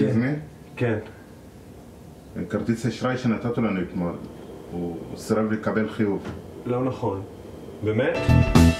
הזמין? כן. כרטיס אשראי שנתת לנו אתמול, הוא סירב לקבל חיוב. לא נכון. באמת?